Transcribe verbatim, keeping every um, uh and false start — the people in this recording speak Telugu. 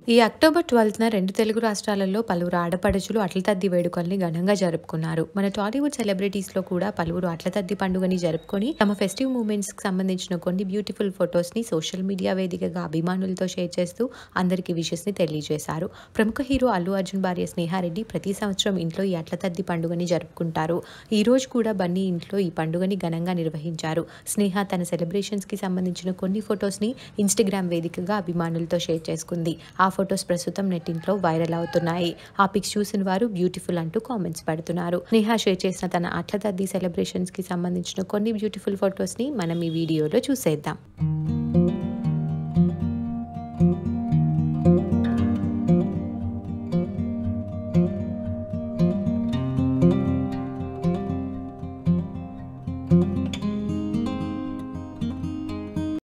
ఈ అక్టోబర్ ట్వెల్త్న రెండు తెలుగు రాష్ట్రాలలో పలువురు ఆడపడుచులు అట్లతద్ది వేడుకల్ని ఘనంగా జరుపుకున్నారు. మన టాలీవుడ్ సెలబ్రిటీస్లో కూడా పలువురు అట్లతద్ది పండుగని జరుపుకొని తమ ఫెస్టివ్ మూమెంట్స్కి సంబంధించిన కొన్ని బ్యూటిఫుల్ ఫొటోస్ని సోషల్ మీడియా వేదికగా అభిమానులతో షేర్ చేస్తూ అందరికీ విషెస్ని తెలియజేశారు. ప్రముఖ హీరో అల్లు అర్జున్ భార్య స్నేహ రెడ్డి ప్రతి సంవత్సరం ఇంట్లో ఈ అట్లతద్ది పండుగని జరుపుకుంటారు. ఈ రోజు కూడా బన్నీ ఇంట్లో ఈ పండుగని ఘనంగా నిర్వహించారు. స్నేహ తన సెలబ్రేషన్స్కి సంబంధించిన కొన్ని ఫొటోస్ని ఇన్స్టాగ్రామ్ వేదికగా అభిమానులతో షేర్ చేసుకుంది. ఆ ఫొటోస్ ప్రస్తుతం నెట్టింట్లో వైరల్ అవుతున్నాయి. ఆ పిక్స్ చూసిన వారు బ్యూటిఫుల్ అంటూ కామెంట్స్ పెడుతున్నారు. స్నేహ షేర్ చేసిన తన అట్లతద్ది సెలబ్రేషన్స్ కి సంబంధించిన కొన్ని బ్యూటిఫుల్ ఫొటోస్ ని మనం ఈ వీడియోలో చూసేద్దాం.